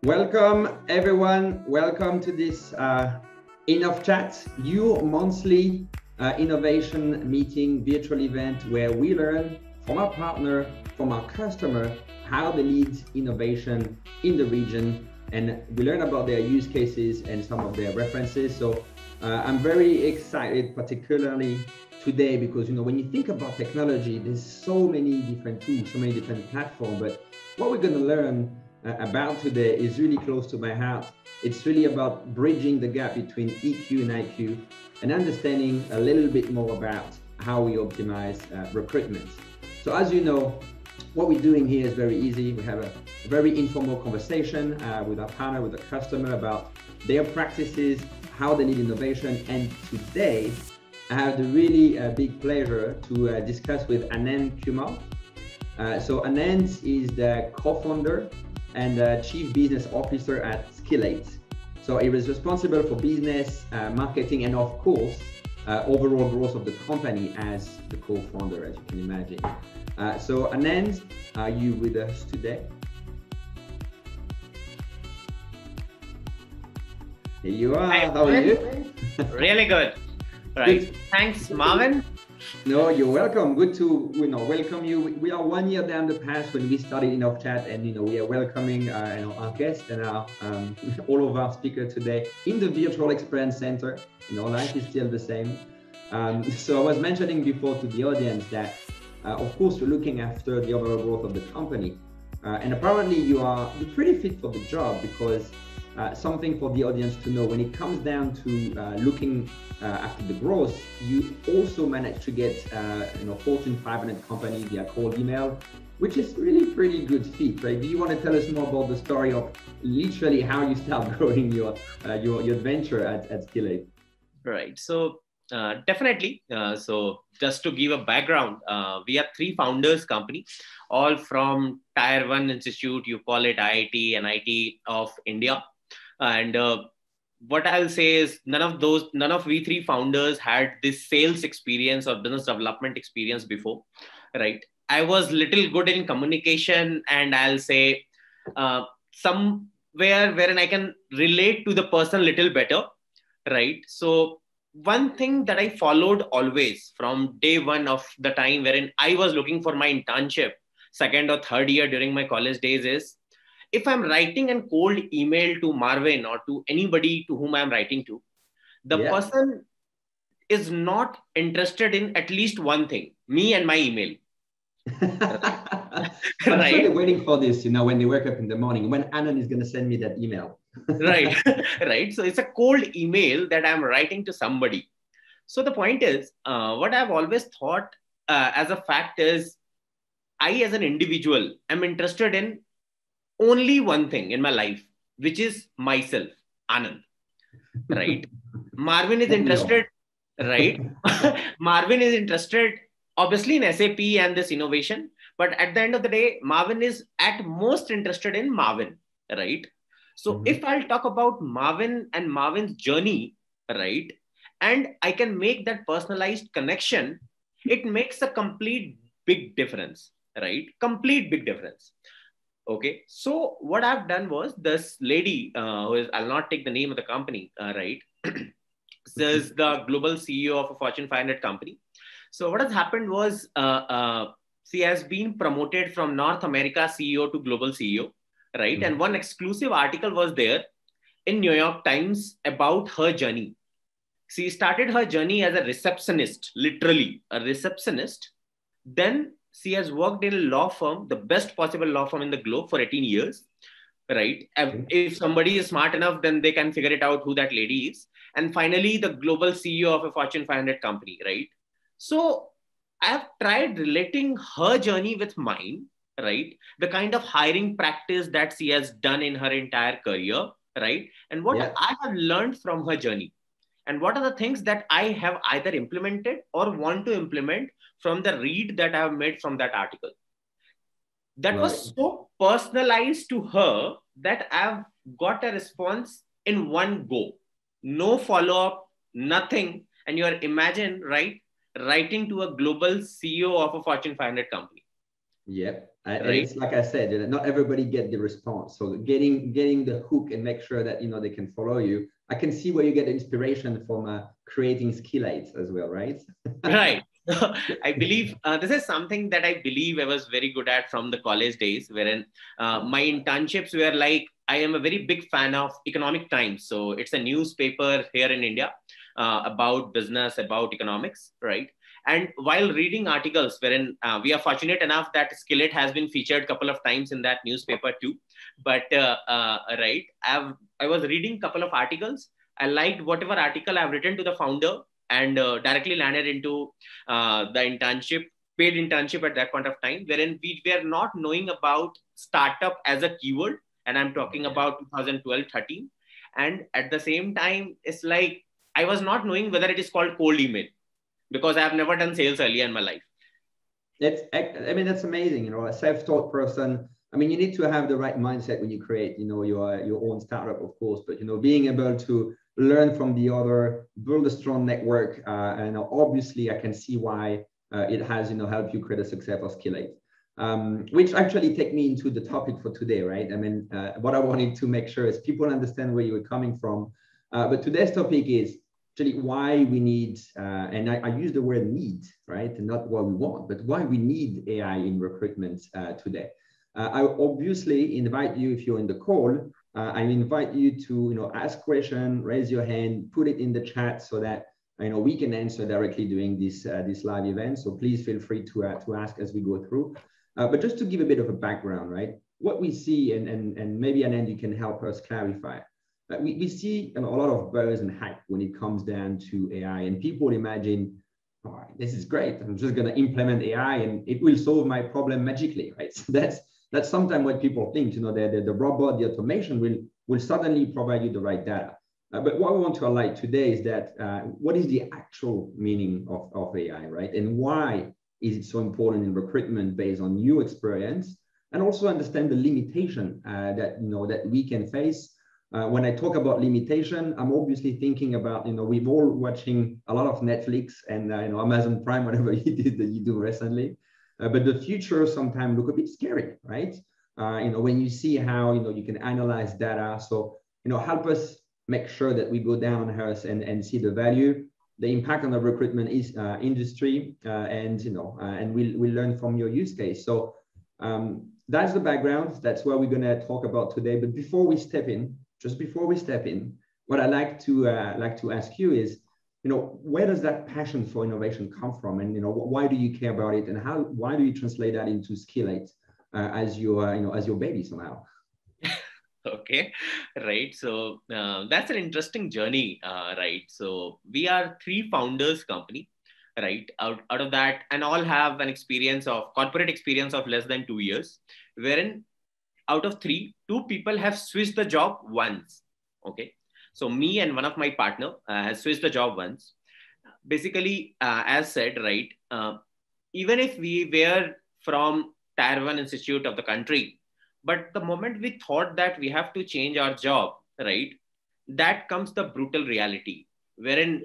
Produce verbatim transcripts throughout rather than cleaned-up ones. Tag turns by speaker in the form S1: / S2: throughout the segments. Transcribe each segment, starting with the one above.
S1: Welcome, everyone. Welcome to this uh, InnovChat, your monthly uh, innovation meeting virtual event where we learn from our partner, from our customer, how they lead innovation in the region. And we learn about their use cases and some of their references. So uh, I'm very excited, particularly today, because you know when you think about technology, there's so many different tools, so many different platforms. But what we're going to learn uh, about today is really close to my heart. It's really about bridging the gap between E Q and I Q and understanding a little bit more about how we optimize uh, recruitment. So as you know, what we're doing here is very easy. We have a very informal conversation uh, with our partner, with the customer about their practices, how they lead innovation. And today, I have the really uh, big pleasure to uh, discuss with Anand Kumar. Uh, so Anand is the co-founder and uh, chief business officer at Skillate. So he is responsible for business, uh, marketing, and of course, uh, overall growth of the company as the co-founder, as you can imagine. Uh, so Anand, are you with us today? Here you are.
S2: Hi,
S1: how are you?
S2: Really good. Right.
S1: Good.
S2: Thanks, Marvin.
S1: No, you're welcome. Good to you know welcome you. We are one year down the path when we started InnovChat, and you know we are welcoming uh, you know, our guests and our um, all of our speakers today in the virtual experience center. You know, life is still the same. Um, so I was mentioning before to the audience that uh, of course we're looking after the overall growth of the company, uh, and apparently you are you're pretty fit for the job because. Uh, something for the audience to know when it comes down to uh, looking uh, after the growth, you also manage to get uh, you know Fortune five hundred company via cold email, which is really pretty good feat, right? Do you want to tell us more about the story of literally how you start growing your uh, your, your adventure at, at Skillate?
S2: Right. So uh, definitely. Uh, so just to give a background, uh, we are three founders company, all from Tier One Institute. You call it I I T, N I T of India. And uh, what I'll say is none of those, none of we three founders had this sales experience or business development experience before, right? I was little good in communication, and I'll say uh, somewhere wherein I can relate to the person little better, right? So one thing that I followed always from day one of the time wherein I was looking for my internship, second or third year during my college days is, if I'm writing a cold email to Marvin or to anybody to whom I'm writing to, the
S1: Yeah.
S2: person is not interested in at least one thing, me and my email.
S1: I'm sure they're waiting for this, you know, when they wake up in the morning, when Anand is going to send me that email.
S2: Right, right. So it's a cold email that I'm writing to somebody. So the point is, uh, what I've always thought uh, as a fact is, I as an individual am interested in only one thing in my life, which is myself, Anand, right? Marvin is interested, right? Marvin is interested, obviously, in S A P and this innovation. But at the end of the day, Marvin is at most interested in Marvin, right? So mm-hmm. if I'll talk about Marvin and Marvin's journey, right? And I can make that personalized connection, it makes a complete big difference, right? Complete big difference. Okay, so what I've done was this lady, uh, who is, I'll not take the name of the company, uh, right? This is the global C E O of a Fortune five hundred company. So what has happened was, uh, uh, she has been promoted from North America C E O to global C E O, right? Mm-hmm. And one exclusive article was there in New York Times about her journey. She started her journey as a receptionist, literally a receptionist. Then she has worked in a law firm, the best possible law firm in the globe for eighteen years, right? If somebody is smart enough, then they can figure it out who that lady is. And finally, the global C E O of a Fortune five hundred company, right? So I have tried relating her journey with mine, right? The kind of hiring practice that she has done in her entire career, right? And what yeah. I have learned from her journey. And what are the things that I have either implemented or want to implement from the read that I have made from that article. That right. was so personalized to her that I've got a response in one go. No follow-up, nothing. And you're imagine, right, writing to a global C E O of a Fortune five hundred company.
S1: Yeah, Uh, and
S2: right?
S1: it's like I said, you know, not everybody get the response. So getting getting the hook and make sure that you know they can follow you. I can see where you get inspiration from uh, creating Skillate as well, right?
S2: Right. I believe uh, this is something that I believe I was very good at from the college days, wherein uh, my internships were like, I am a very big fan of Economic Times. So it's a newspaper here in India uh, about business, about economics, right? And while reading articles, wherein uh, we are fortunate enough that Skillate has been featured a couple of times in that newspaper too. But uh, uh, right, I've, I was reading a couple of articles. I liked whatever article I've written to the founder, and uh, directly landed into uh, the internship, paid internship at that point of time, wherein we were not knowing about startup as a keyword. And I'm talking about twenty twelve, thirteen. And at the same time, it's like, I was not knowing whether it is called cold email because I have never done sales earlier in my life.
S1: It's, I mean, that's amazing. You know, a self-taught person. I mean, you need to have the right mindset when you create, you know, your, your own startup, of course, but, you know, being able to learn from the other, build a strong network. Uh, and obviously I can see why uh, it has, you know, helped you create a successful Skillate. Um, which actually take me into the topic for today, right? I mean, uh, what I wanted to make sure is people understand where you were coming from. Uh, but today's topic is actually why we need, uh, and I, I use the word need, right? And not what we want, but why we need A I in recruitment uh, today. Uh, I obviously invite you, if you're in the call, uh, I invite you to, you know, ask question, raise your hand, put it in the chat so that, you know, we can answer directly during this, uh, this live event. So please feel free to, uh, to ask as we go through. Uh, but just to give a bit of a background, right? What we see, and, and, and maybe Anand, you can help us clarify. Uh, we, we see you know, a lot of buzz and hype when it comes down to A I, and people imagine, oh, this is great. I'm just going to implement A I and it will solve my problem magically, right? So that's that's sometimes what people think. You know, the, the, the robot, the automation will will suddenly provide you the right data. Uh, but what we want to highlight today is that uh, what is the actual meaning of, of A I, right? And why is it so important in recruitment based on your experience, and also understand the limitation uh, that you know that we can face. Uh, when I talk about limitation, I'm obviously thinking about, you know, we've all watching a lot of Netflix and uh, you know, Amazon Prime, whatever you did that you do recently. Uh, but the future sometimes look a bit scary, right? Uh, you know, when you see how, you know, you can analyze data. So, you know, help us make sure that we go down on earth and, and see the value, the impact on the recruitment is, uh, industry, uh, and, you know, uh, and we'll, we'll learn from your use case. So um, that's the background. That's what we're going to talk about today. But before we step in, just before we step in, what I'd like to, uh, like to ask you is, you know, where does that passion for innovation come from? And, you know, why do you care about it? And how, why do you translate that into Skillate uh, as your, uh, you know, as your baby somehow?
S2: Okay, right. So uh, that's an interesting journey, uh, right? So we are three founders company, right? Out, out of that, and all have an experience of corporate experience of less than two years, wherein out of three, two people have switched the job once. Okay. So me and one of my partner uh, has switched the job once. Basically, uh, as said, right, uh, even if we were from tier one institute of the country, but the moment we thought that we have to change our job, right, that comes the brutal reality wherein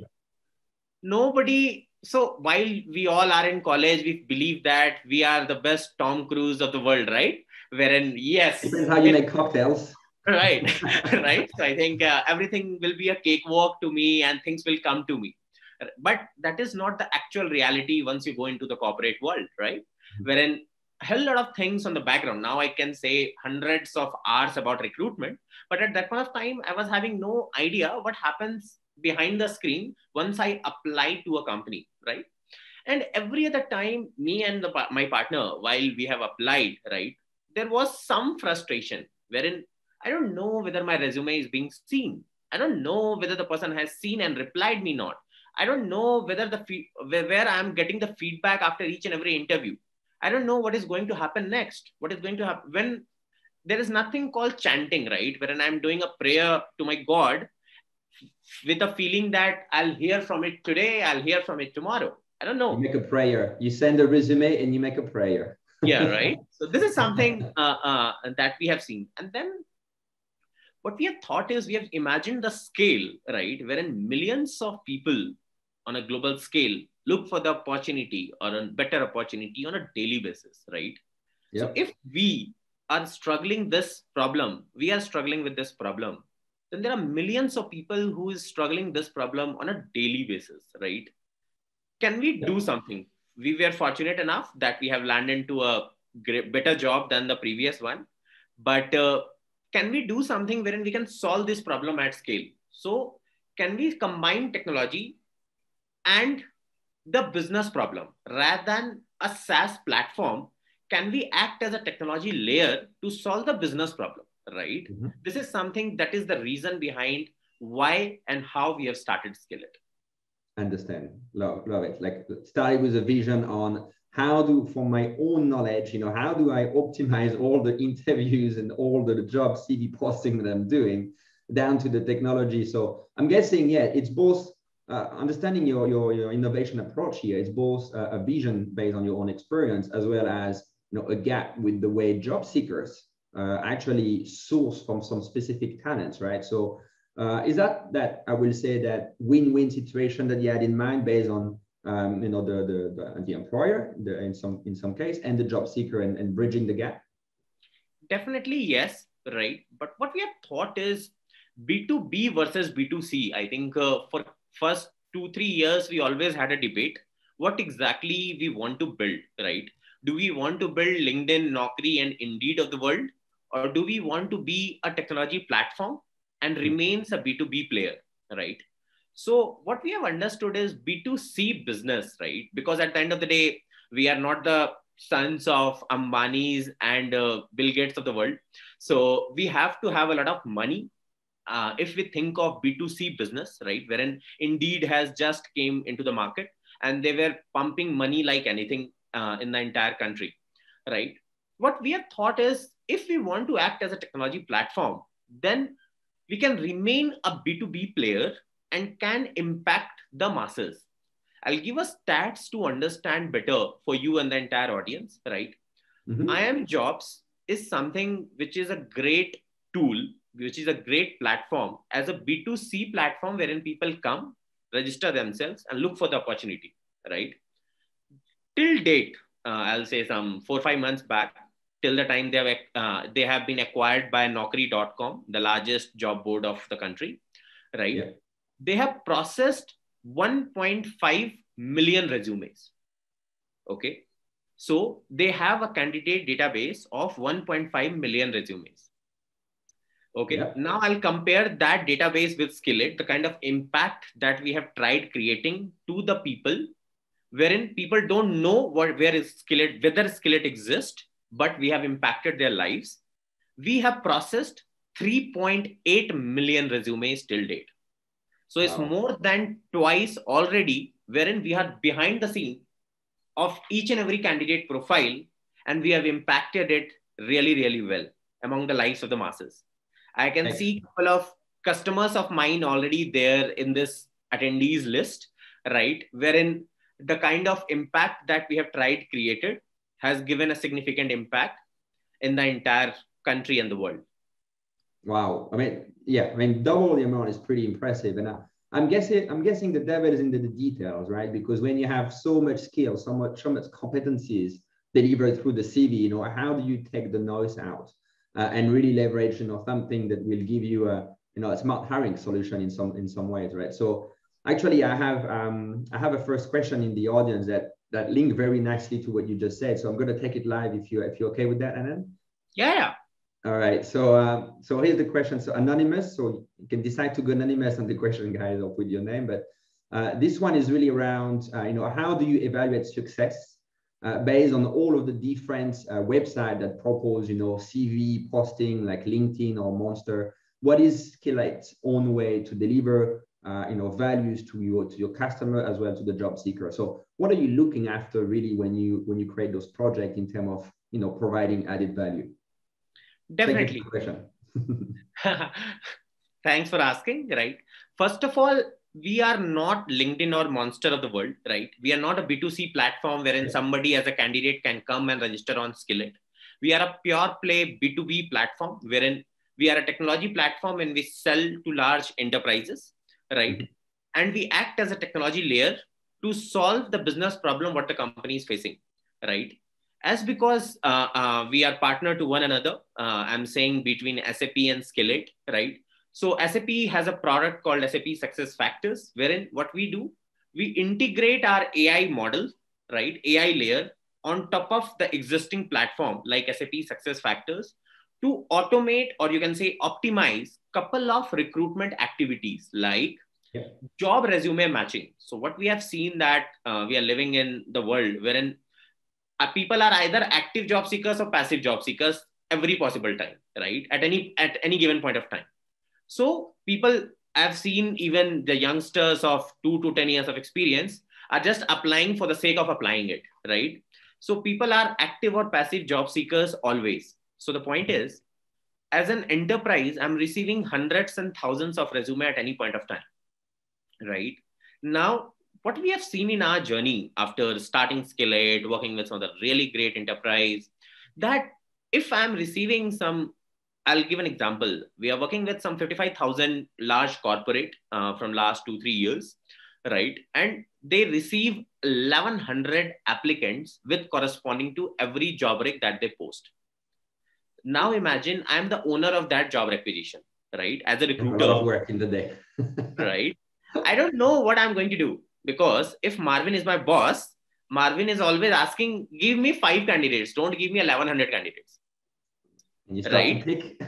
S2: nobody, so while we all are in college, we believe that we are the best Tom Cruise of the world, right? Wherein, yes.
S1: Depends how you
S2: if,
S1: make cocktails.
S2: Right, right. So I think uh, everything will be a cakewalk to me and things will come to me. But that is not the actual reality once you go into the corporate world, right? Wherein a hell lot of things on the background. Now I can say hundreds of hours about recruitment, but at that point of time, I was having no idea what happens behind the screen once I apply to a company, right? And every other time, me and the, my partner, while we have applied, right, there was some frustration wherein I don't know whether my resume is being seen. I don't know whether the person has seen and replied me not. I don't know whether the fe- where, where I'm getting the feedback after each and every interview. I don't know what is going to happen next. What is going to happen when there is nothing called chanting, right? Wherein I'm doing a prayer to my God with a feeling that I'll hear from it today, I'll hear from it tomorrow. I don't know.
S1: You make a prayer. You send a resume and you make a prayer.
S2: Yeah, right. So this is something uh, uh, that we have seen. And then what we have thought is we have imagined the scale, right, wherein millions of people on a global scale look for the opportunity or a better opportunity on a daily basis, right?
S1: Yep.
S2: So if we are struggling this problem, we are struggling with this problem, then there are millions of people who is struggling this problem on a daily basis, right? Can we
S1: Yep.
S2: do something? We were fortunate enough that we have landed into a great, better job than the previous one. But uh, can we do something wherein we can solve this problem at scale? So can we combine technology and the business problem rather than a SaaS platform? Can we act as a technology layer to solve the business problem, right?
S1: Mm-hmm.
S2: This is something that is the reason behind why and how we have started Skillet.
S1: Understand. Love, love it. Like started with a vision on how do, from my own knowledge, you know, how do I optimize all the interviews and all the job C V posting that I'm doing down to the technology. So I'm guessing, yeah, it's both uh, understanding your, your, your innovation approach here. It's both uh, a vision based on your own experience, as well as, you know, a gap with the way job seekers uh, actually source from some specific talents, right? So Uh, is that that I will say that win-win situation that you had in mind based on um, you know the the the, the employer the, in some in some case and the job seeker and, and bridging the gap?
S2: Definitely yes, right. But what we have thought is B two B versus B two C. I think uh, for first two three years we always had a debate. What exactly we want to build, right? Do we want to build LinkedIn, Naukri, and Indeed of the world, or do we want to be a technology platform and remains a B two B player, right? So what we have understood is B two C business, right? Because at the end of the day, we are not the sons of Ambani's and uh, Bill Gates of the world. So we have to have a lot of money. Uh, if we think of B two C business, right, wherein Indeed has just came into the market and they were pumping money like anything uh, in the entire country, right? What we have thought is if we want to act as a technology platform, then we can remain a B two B player and can impact the masses. I'll give us stats to understand better for you and the entire audience, right?
S1: Mm-hmm.
S2: iimjobs is something which is a great tool, which is a great platform as a B two C platform wherein people come, register themselves and look for the opportunity, right? Till date, uh, I'll say some four or five months back, till the time they have, uh, they have been acquired by Naukri dot com, the largest job board of the country, right? Yeah. They have processed one point five million resumes. Okay. So they have a candidate database of one point five million resumes. Okay. Yeah. Now I'll compare that database with Skillet, the kind of impact that we have tried creating to the people, wherein people don't know what, where is Skillet, whether Skillet exists, but we have impacted their lives. We have processed three point eight million resumes till date. So it's wow. more than twice already, wherein we are behind the scene of each and every candidate profile, and we have impacted it really, really well among the lives of the masses. I can Thanks. see a couple of customers of mine already there in this attendees list, right? Wherein the kind of impact that we have tried created has given a significant impact in the entire country and the world.
S1: Wow. I mean, yeah, I mean, double the amount is pretty impressive. And I, I'm guessing, I'm guessing the devil is in the, the details, right? Because when you have so much skill, so much, so much competencies delivered through the C V, you know, how do you take the noise out uh, and really leverage, you know, something that will give you a, you know, a smart hiring solution in some, in some ways, right? So actually, I have, um, I have a first question in the audience that that link very nicely to what you just said. So I'm going to take it live if you if you're okay with that, Anand.
S2: Yeah.
S1: All right. So um, so here's the question. So anonymous. So you can decide to go anonymous on the question, guys, or with your name. But uh, this one is really around, uh, you know, how do you evaluate success uh, based on all of the different uh, websites that propose, you know, C V posting like LinkedIn or Monster? What is Skillet's own way to deliver Uh, you know, values to your to your customer as well to the job seeker? So what are you looking after really when you when you create those projects in terms of, you know, providing added value?
S2: Definitely.
S1: Question.
S2: Thanks for asking. Right. First of all, we are not LinkedIn or Monster of the world, right? We are not a B two C platform wherein yeah. somebody as a candidate can come and register on Skillet. We are a pure play B two B platform wherein we are a technology platform and we sell to large enterprises. Right. Mm-hmm. And we act as a technology layer to solve the business problem what the company is facing. Right. As because uh, uh, we are partner to one another, uh, I'm saying between S A P and Skillet, right? So S A P has a product called S A P Success Factors, wherein what we do, we integrate our A I model, right? A I layer on top of the existing platform like S A P Success Factors to automate, or you can say optimize, couple of recruitment activities like yeah. job resume matching. So what we have seen that uh, we are living in the world wherein uh, people are either active job seekers or passive job seekers every possible time, right? At any at any given point of time. So people, I've seen even the youngsters of two to ten years of experience are just applying for the sake of applying it, right? So people are active or passive job seekers always. So the point is, as an enterprise, I'm receiving hundreds and thousands of resume at any point of time, right? Now, what we have seen in our journey after starting Skillet, working with some of the really great enterprise, that if I'm receiving some, I'll give an example. We are working with some fifty-five thousand large corporate uh, from last two, three years, right? And they receive eleven hundred applicants with corresponding to every job rec that they post. Now imagine I'm the owner of that job requisition, right? As a recruiter.
S1: A lot of work in the day.
S2: Right? I don't know what I'm going to do, because if Marvin is my boss, Marvin is always asking, give me five candidates. Don't give me eleven hundred candidates. Right?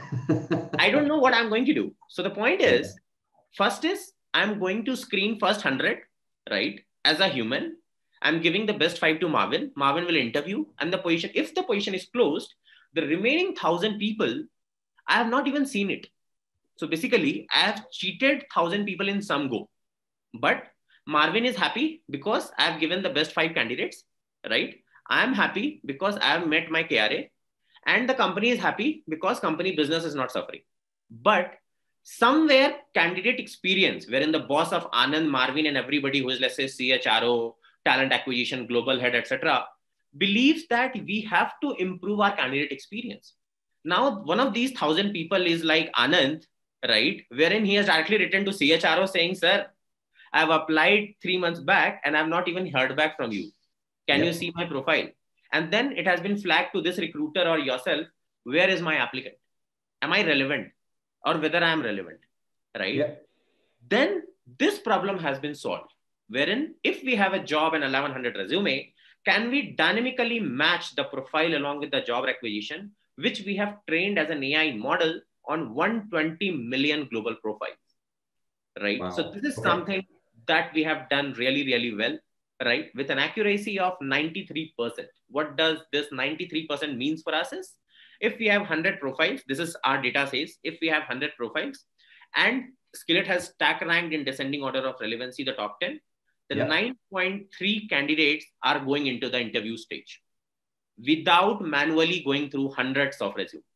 S2: I don't know what I'm going to do. So the point is, first is I'm going to screen first one hundred, right? As a human, I'm giving the best five to Marvin. Marvin will interview, and the position, if the position is closed, the remaining thousand people, I have not even seen it. So basically, I have cheated thousand people in some go. But Marvin is happy because I have given the best five candidates, right? I am happy because I have met my K R A. And the company is happy because company business is not suffering. But somewhere candidate experience, wherein the boss of Anand, Marvin, and everybody who is, let's say, C H R O, talent acquisition, global head, et cetera, believes that we have to improve our candidate experience. Now, one of these thousand people is like Anand, right? Wherein he has directly written to C H R O saying, sir, I've applied three months back and I've not even heard back from you. Can yep. you see my profile? And then it has been flagged to this recruiter or yourself, where is my applicant? Am I relevant? Or whether I am relevant, right? Yeah. Then this problem has been solved, wherein if we have a job and eleven hundred resume, can we dynamically match the profile along with the job requisition, which we have trained as an A I model on one hundred twenty million global profiles, right? Wow. So this is okay. something that we have done really, really well. Right? With an accuracy of ninety-three percent. What does this ninety-three percent means for us is, if we have one hundred profiles, this is our data says, if we have one hundred profiles and Skillet has stack ranked in descending order of relevancy, the top ten, the yeah. nine point three candidates are going into the interview stage without manually going through hundreds of resumes.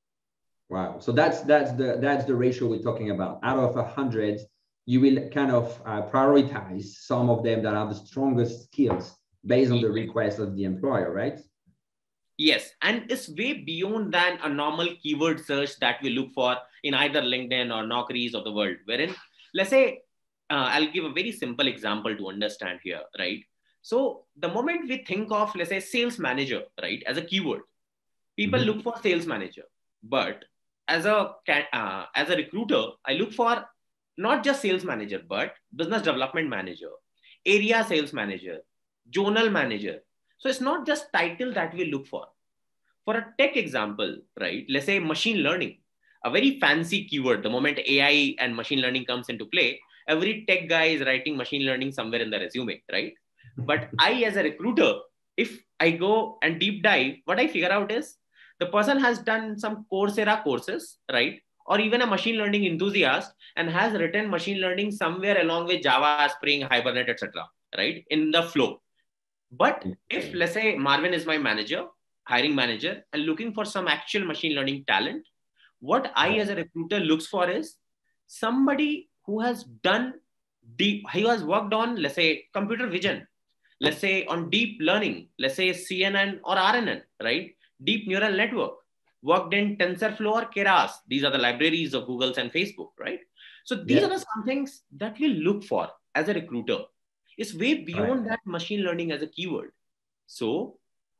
S1: Wow. So that's, that's, the, that's the ratio we're talking about. Out of one hundred, you will kind of uh, prioritize some of them that have the strongest skills based on the request of the employer, right?
S2: Yes, and it's way beyond than a normal keyword search that we look for in either LinkedIn or Naukris of the world, wherein, let's say, uh, I'll give a very simple example to understand here, right? So the moment we think of, let's say, sales manager, right, as a keyword, people mm-hmm. look for sales manager. But as a, uh, as a recruiter, I look for not just sales manager, but business development manager, area sales manager, zonal manager. So it's not just title that we look for. For a tech example, right? Let's say machine learning, a very fancy keyword. The moment A I and machine learning comes into play, every tech guy is writing machine learning somewhere in the resume, right? But I, as a recruiter, if I go and deep dive, what I figure out is the person has done some Coursera courses, right? Or even a machine learning enthusiast and has written machine learning somewhere along with Java, Spring, Hibernate, et cetera, right? In the flow. But if, let's say, Marvin is my manager, hiring manager, and looking for some actual machine learning talent, what I as a recruiter looks for is somebody who has done deep, who has worked on, let's say, computer vision, let's say on deep learning, let's say C N N or R N N, right? Deep neural network. Worked in TensorFlow or Keras. These are the libraries of Google's and Facebook, right? So these yeah. are the some things that we look for as a recruiter. It's way beyond right. that machine learning as a keyword. So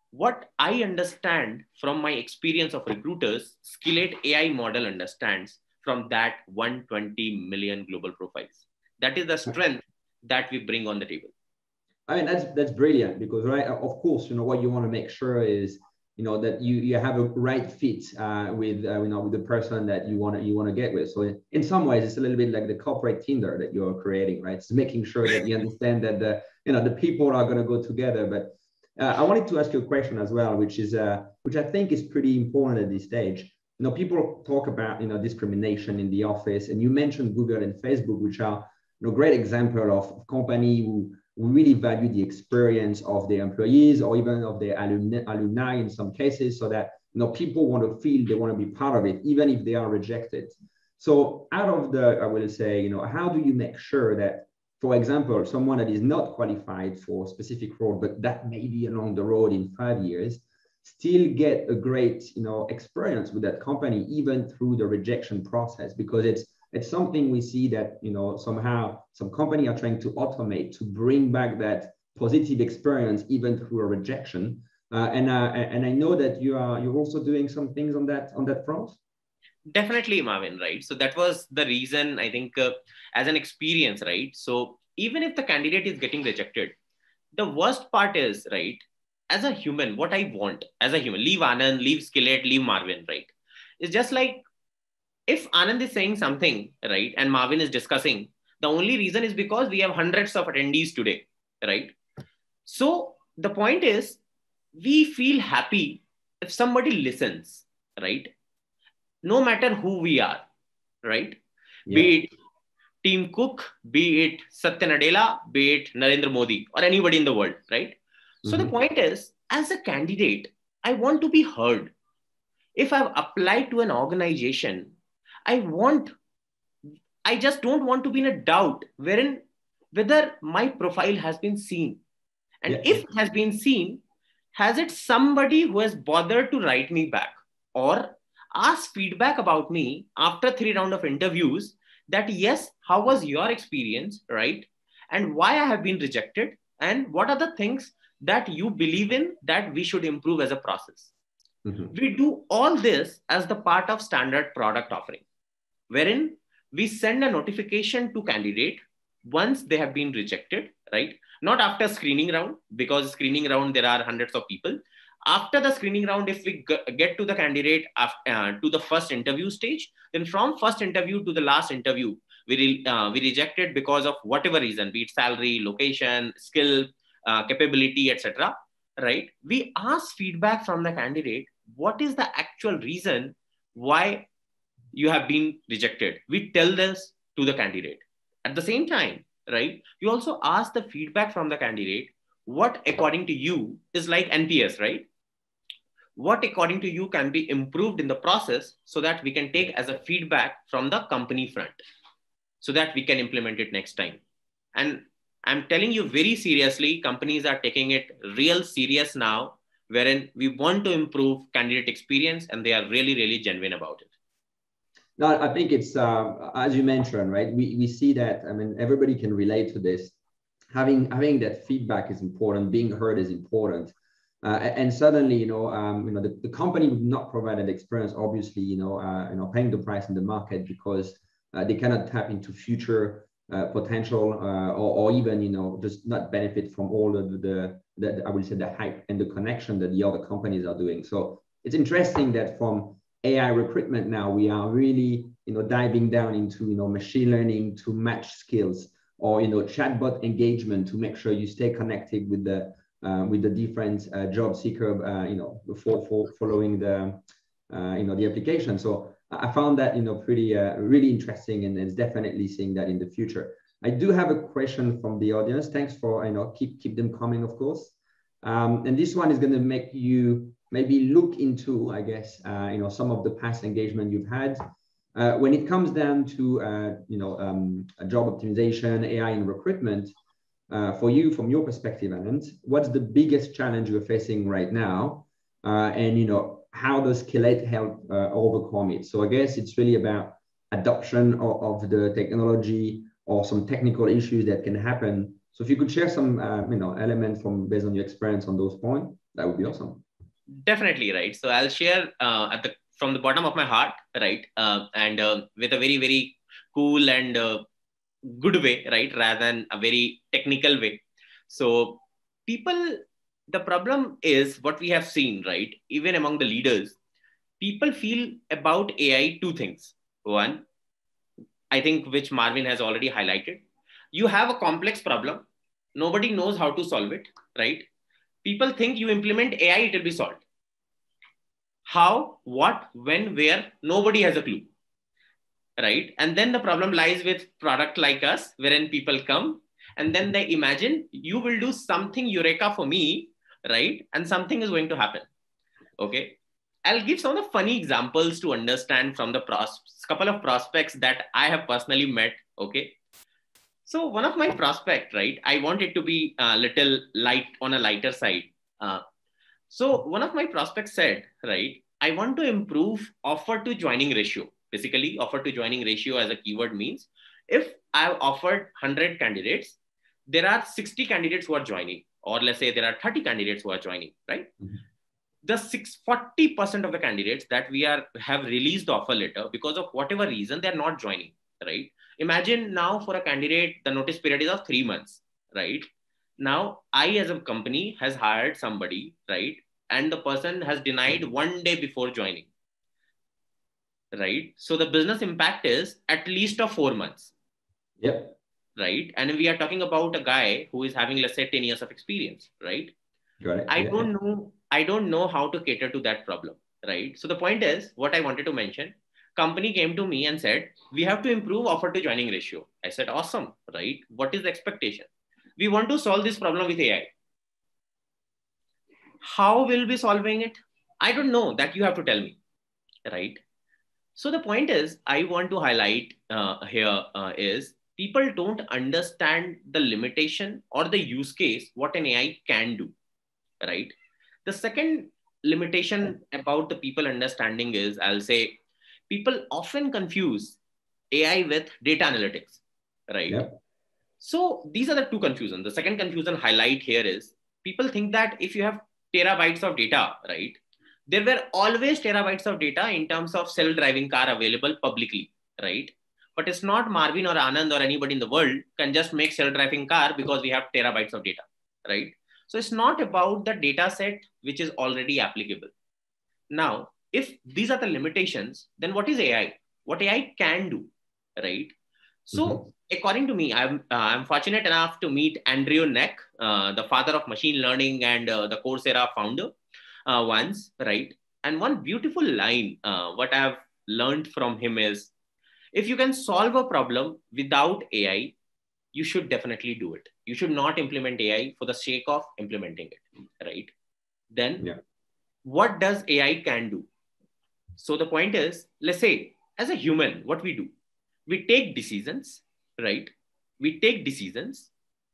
S2: what I understand from my experience of recruiters, Skillate A I model understands from that one hundred twenty million global profiles. That is the strength that we bring on the table.
S1: I mean, that's that's brilliant because, right, of course, you know, what you want to make sure is, you know, that you you have a right fit uh, with uh, you know with the person that you want to you want to get with. So in, in some ways, it's a little bit like the corporate Tinder that you're creating, right? It's making sure that you understand that the you know the people are going to go together. But uh, I wanted to ask you a question as well, which is uh, which I think is pretty important at this stage. You know, people talk about you know discrimination in the office, and you mentioned Google and Facebook, which are you know great example of, of company who we really value the experience of their employees or even of their alumni, alumni in some cases, so that you know people want to feel they want to be part of it, even if they are rejected. So out of the, I will say, you know, how do you make sure that, for example, someone that is not qualified for a specific role, but that may be along the road in five years, still get a great, you know, experience with that company, even through the rejection process? Because it's it's something we see that, you know, somehow some company are trying to automate to bring back that positive experience even through a rejection. Uh, and uh, and I know that you are you're also doing some things on that on that front.
S2: Definitely, Marvin, right? So that was the reason, I think, uh, as an experience, right? So even if the candidate is getting rejected, the worst part is, right, as a human, what I want as a human, leave Anand, leave Skillate, leave Marvin, right? It's just like, if Anand is saying something, right, and Marvin is discussing, the only reason is because we have hundreds of attendees today, right? So the point is, we feel happy if somebody listens, right? No matter who we are, right? Yeah. Be it Tim Cook, be it Satya Nadella, be it Narendra Modi, or anybody in the world, right? Mm-hmm. So the point is, as a candidate, I want to be heard. If I've applied to an organization, I want, I just don't want to be in a doubt wherein whether my profile has been seen. And yeah. if it has been seen, has it somebody who has bothered to write me back or ask feedback about me after three rounds of interviews that, yes, how was your experience, right? And why I have been rejected, and what are the things that you believe in that we should improve as a process. Mm-hmm. We do all this as the part of standard product offering, wherein we send a notification to candidate once they have been rejected, right? Not after screening round, because screening round, there are hundreds of people. After the screening round, if we get to the candidate after, uh, to the first interview stage, then from first interview to the last interview, we, re, uh, we rejected because of whatever reason, be it salary, location, skill, uh, capability, et cetera, right? We ask feedback from the candidate. What is the actual reason why you have been rejected? We tell this to the candidate. At the same time, right, you also ask the feedback from the candidate. What, according to you, is like N P S, right? What, according to you, can be improved in the process so that we can take as a feedback from the company front so that we can implement it next time. And I'm telling you very seriously, companies are taking it real serious now, wherein we want to improve candidate experience and they are really, really genuine about it.
S1: No, I think it's, uh, as you mentioned, right? We, we see that, I mean, everybody can relate to this. Having, having that feedback is important, being heard is important. Uh, and suddenly, you know, um, you know, the, the company would not provide that experience, obviously, you know, uh, you know, paying the price in the market because uh, they cannot tap into future uh, potential uh, or, or even, you know, just not benefit from all the, the, the, I would say, the hype and the connection that the other companies are doing. So it's interesting that from A I recruitment now, we are really, you know, diving down into, you know, machine learning to match skills, or, you know, chatbot engagement to make sure you stay connected with the uh, with the different uh, job seeker, uh, you know, before for following the, uh, you know, the application. So I found that, you know, pretty, uh, really interesting, and it's definitely seeing that in the future. I do have a question from the audience. Thanks for, you know, keep keep them coming, of course. Um, and this one is going to make you maybe look into, I guess, uh, you know, some of the past engagement you've had. Uh, when it comes down to, uh, you know, um, job optimization, A I in recruitment, uh, for you, from your perspective, Anand, what's the biggest challenge you're facing right now? Uh, and, you know, how does Skillate help uh, overcome it? So I guess it's really about adoption of, of the technology or some technical issues that can happen. So if you could share some, uh, you know, elements from based on your experience on those points, That would be awesome.
S2: Definitely, right. So I'll share uh, at the from the bottom of my heart, right, uh, and uh, with a very very cool and uh, good way, right, rather than a very technical way. So people, the problem is what we have seen, right, even among the leaders, people feel about A I two things. One, I think, which Marvin has already highlighted. You have a complex problem. Nobody knows how to solve it, right? People think you implement A I, it will be solved. How, what, when, where, nobody has a clue, right? And then the problem lies with product like us, wherein people come and then they imagine you will do something eureka for me, right? And something is going to happen, okay? I'll give some of the funny examples to understand from the pros- couple of prospects that I have personally met, okay? So one of my prospect, right? I want it to be a little light on a lighter side. Uh, so one of my prospects said, right, I want to improve offer to joining ratio. Basically, offer to joining ratio as a keyword means if I've offered one hundred candidates, there are sixty candidates who are joining, or let's say there are thirty candidates who are joining, right? Mm-hmm. The six forty percent of the candidates that we are have released the offer letter, because of whatever reason, they're not joining, right? Imagine now for a candidate, the notice period is of three months, right? Now, I as a company has hired somebody, right? And the person has denied one day before joining, right? So the business impact is at least of four months.
S1: Yep.
S2: Right. And we are talking about a guy who is having, let's say, ten years of experience, right?
S1: Got it.
S2: I
S1: yeah,
S2: don't
S1: yeah.
S2: know. I don't know how to cater to that problem, right? So the point is, what I wanted to mention, company came to me and said, we have to improve offer to joining ratio. I said, awesome, right? What is the expectation? We want to solve this problem with A I. How will we be solving it? I don't know. That you have to tell me, right? So the point is, I want to highlight uh, here uh, is people don't understand the limitation or the use case, what an A I can do, right? The second limitation about the people understanding is, I'll say, people often confuse A I with data analytics, right? Yep. So these are the two confusions. The second confusion highlight here is people think that if you have terabytes of data, right? There were always terabytes of data in terms of self-driving car available publicly, right? But it's not Marvin or Anand or anybody in the world can just make self-driving car because we have terabytes of data, right? So it's not about the data set which is already applicable. Now, if these are the limitations, then what is A I? What A I can do, right? So mm-hmm. according to me, I'm, uh, I'm fortunate enough to meet Andrew Neck, uh, the father of machine learning and uh, the Coursera founder uh, once, right? And one beautiful line, uh, what I've learned from him is, if you can solve a problem without A I, you should definitely do it. You should not implement A I for the sake of implementing it, right? Then yeah. What does A I can do? So the point is, let's say, as a human, what we do, we take decisions, right? We take decisions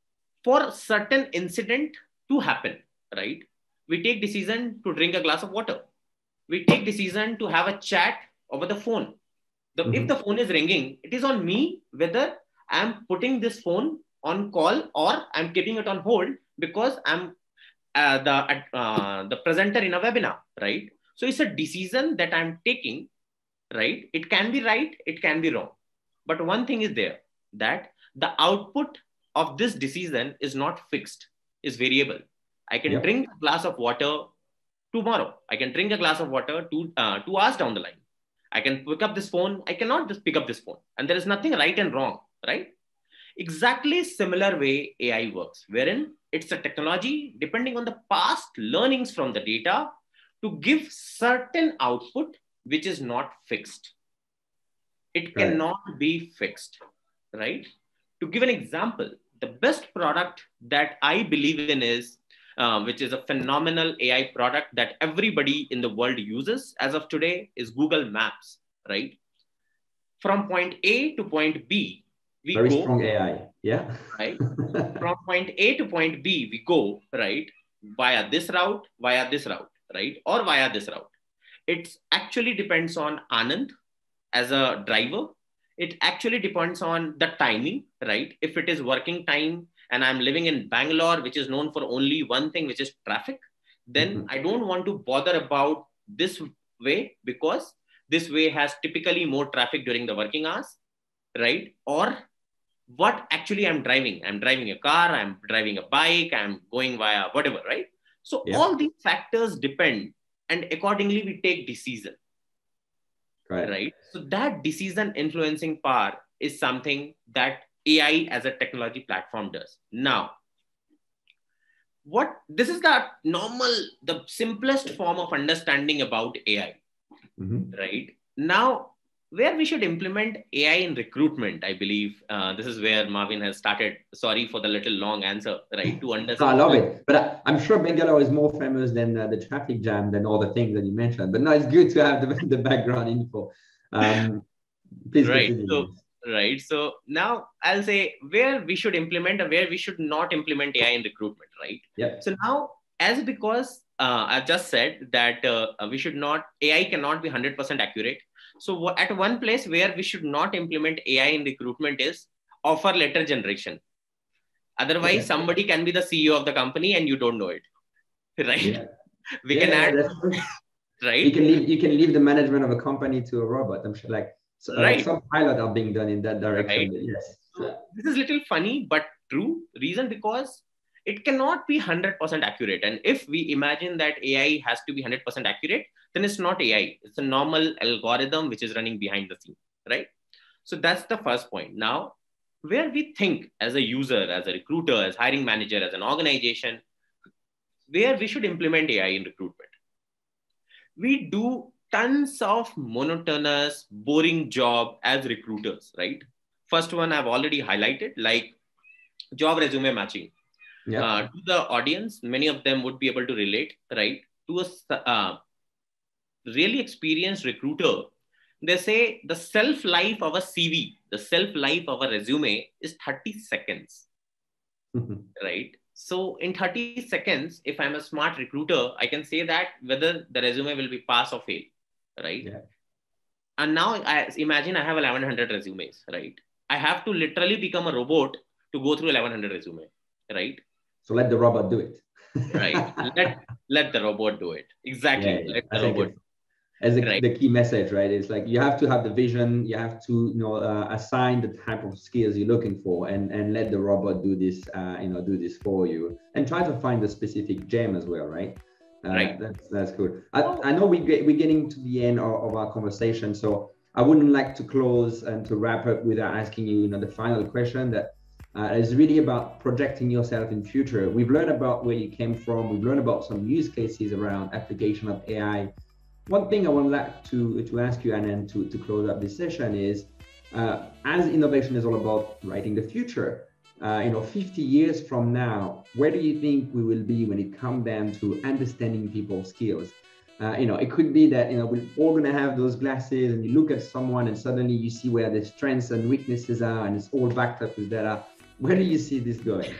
S2: for certain incident to happen, right? We take decision to drink a glass of water. We take decision to have a chat over the phone. The, mm-hmm. If the phone is ringing, it is on me whether I'm putting this phone on call or I'm keeping it on hold because I'm uh, the, uh, the presenter in a webinar, right? So it's a decision that I'm taking, right? It can be right, it can be wrong. But one thing is there, that the output of this decision is not fixed, is variable. I can yep. drink a glass of water tomorrow. I can drink a glass of water two, uh, two hours down the line. I can pick up this phone. I cannot just pick up this phone. And there is nothing right and wrong, right? Exactly similar way A I works, wherein it's a technology depending on the past learnings from the data to give certain output, which is not fixed. It right. cannot be fixed, right? To give an example, the best product that I believe in is, uh, which is a phenomenal A I product that everybody in the world uses as of today, is Google Maps, right? From point A to point B, we
S1: Very
S2: go.
S1: Very strong A I, yeah.
S2: Right? From point A to point B, we go, right? Via this route, via this route, right? Or via this route. It actually depends on Anand as a driver. It actually depends on the timing, right? If it is working time and I'm living in Bangalore, which is known for only one thing, which is traffic, then mm-hmm. I don't want to bother about this way because this way has typically more traffic during the working hours, right? Or what actually I'm driving. I'm driving a car, I'm driving a bike, I'm going via whatever, right? So yeah. all these factors depend, and accordingly we take decision, right. right? So that decision influencing power is something that A I as a technology platform does. Now, what this is the normal, the simplest form of understanding about A I, mm-hmm. right? Now, where we should implement A I in recruitment, I believe uh, this is where Marvin has started. Sorry for the little long answer, right? To understand.
S1: I love it, but I, I'm sure Bangalore is more famous than uh, the traffic jam than all the things that you mentioned. But no, it's good to have the, the background info. Um, please
S2: right.
S1: continue.
S2: So, right. So now I'll say where we should implement and where we should not implement A I in recruitment, right?
S1: Yeah.
S2: So now, as because uh, I've just said that uh, we should not, A I cannot be one hundred percent accurate. So at one place where we should not implement A I in recruitment is offer letter generation. Otherwise, okay. somebody can be the C E O of the company and you don't know it, right? Yeah. We
S1: yeah,
S2: can add,
S1: right? You can leave, you can leave the management of a company to a robot. I'm sure like, so, right. like some pilots are being done in that direction. Right. Yes.
S2: So this is a little funny, but true reason because it cannot be one hundred percent accurate. And if we imagine that A I has to be one hundred percent accurate, then it's not A I. It's a normal algorithm which is running behind the scene, right? So that's the first point. Now, where we think as a user, as a recruiter, as hiring manager, as an organization, where we should implement A I in recruitment. We do tons of monotonous, boring job as recruiters, right? First one I've already highlighted, like job resume matching. Yeah. Uh, to the audience, many of them would be able to relate, right? To a uh, really experienced recruiter, they say the self life of a C V, the self life of a resume is thirty seconds, mm-hmm. right? So in thirty seconds, if I'm a smart recruiter, I can say that whether the resume will be pass or fail, right? Yeah. And now I imagine I have eleven hundred resumes, right? I have to literally become a robot to go through eleven hundred resume, right?
S1: So let the robot do it.
S2: right. Let, let the robot do it. Exactly. Yeah, yeah. Let the
S1: I
S2: robot.
S1: As a,
S2: right.
S1: the key message, right? It's like you have to have the vision, you have to, you know, uh, assign the type of skills you're looking for, and and let the robot do this, uh, you know, do this for you, and try to find the specific gem as well, right? Uh,
S2: right.
S1: That's that's good. I, I know we get, we're getting to the end of, of our conversation, so I wouldn't like to close and to wrap up without asking you, you know, the final question that uh, is really about projecting yourself in future. We've learned about where you came from. We've learned about some use cases around application of A I. One thing I would like to, to ask you, and then to, to close up this session is, uh, as innovation is all about writing the future, uh, you know, fifty years from now, where do you think we will be when it comes down to understanding people's skills? Uh, you know, it could be that, you know, we're all going to have those glasses and you look at someone and suddenly you see where the strengths and weaknesses are and it's all backed up with data. Where do you see this going?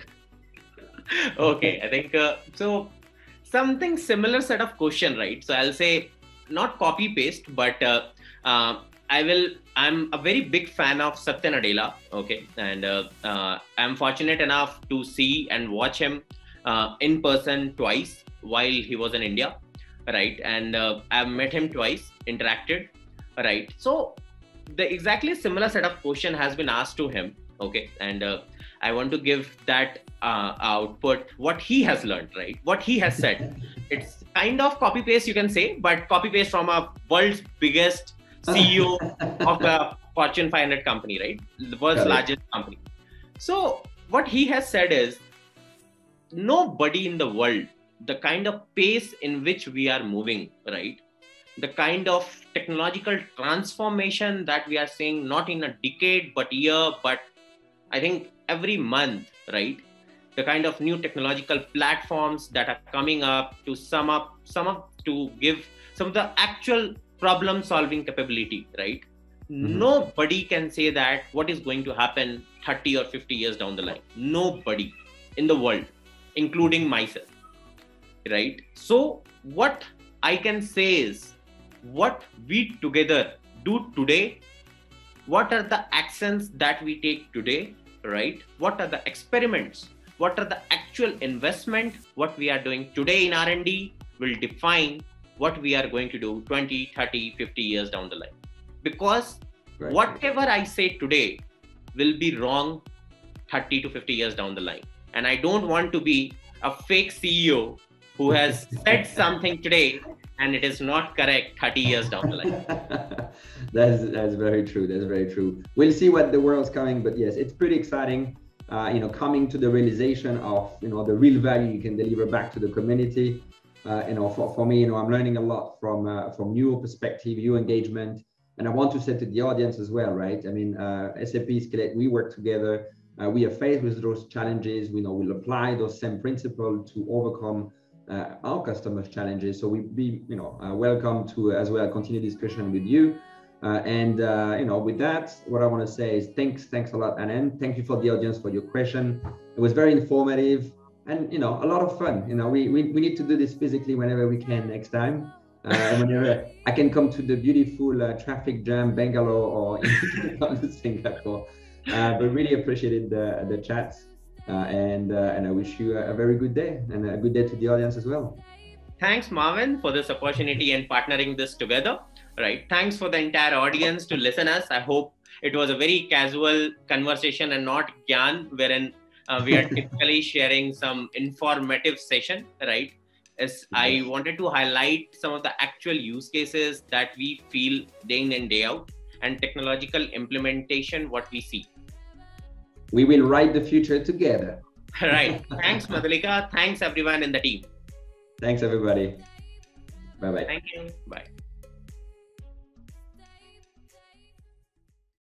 S2: Okay, I think, uh, so something similar set of question, right? So I'll say not copy paste, but uh, uh, I will, I'm a very big fan of Satya Nadella, okay? And uh, uh, I'm fortunate enough to see and watch him uh, in person twice while he was in India. Right, and uh, I've met him twice, interacted, right? So the exactly similar set of question has been asked to him, okay? And uh, I want to give that uh, output, what he has learned, right? What he has said. It's kind of copy paste, you can say, but copy paste from a world's biggest C E O of the Fortune five hundred company, right? The world's right. largest company. So what he has said is, nobody in the world, the kind of pace in which we are moving, right? The kind of technological transformation that we are seeing, not in a decade, but year, but I think every month, right? The kind of new technological platforms that are coming up to sum up, sum up to give some of the actual problem solving capability, right? Mm-hmm. Nobody can say that what is going to happen thirty or fifty years down the line. Nobody in the world, including myself. Right. So what I can say is what we together do today, what are the actions that we take today, right? What are the experiments what are the actual investment, what we are doing today in R and D will define what we are going to do twenty, thirty, fifty years down the line. Because right. whatever I say today will be wrong thirty to fifty years down the line. And I don't want to be a fake C E O who has said something today and it is not correct thirty years down the line.
S1: that's, that's very true. That's very true. We'll see what the world's coming, but yes, it's pretty exciting. Uh, you know, coming to the realization of, you know, the real value you can deliver back to the community. Uh, you know, for, for me, you know, I'm learning a lot from, uh, from your perspective, your engagement. And I want to say to the audience as well, right? I mean, uh, S A P Scalate, we work together. Uh, we are faced with those challenges. We know we'll apply those same principles to overcome uh, our customers' challenges. So we be, you know, uh, welcome to uh, as well continue discussion with you. Uh, and uh, you know, with that, what I want to say is thanks, thanks a lot, Anand. Thank you for the audience for your question. It was very informative and you know a lot of fun. You know, we we, we need to do this physically whenever we can next time. Uh, whenever I can come to the beautiful uh, traffic jam Bangalore or in Singapore. Uh, but really appreciated the the chat, uh, and uh, and I wish you a, a very good day and a good day to the audience as well.
S2: Thanks, Marvin, for this opportunity and partnering this together. Right. Thanks for the entire audience to listen us. I hope it was a very casual conversation and not gyan, wherein uh, we are typically sharing some informative session. Right. As I wanted to highlight some of the actual use cases that we feel day in and day out, and technological implementation, what we see.
S1: We will write the future together.
S2: Right. Thanks, Madhulika. Thanks, everyone in the team.
S1: Thanks, everybody. Bye-bye.
S2: Thank you. Bye.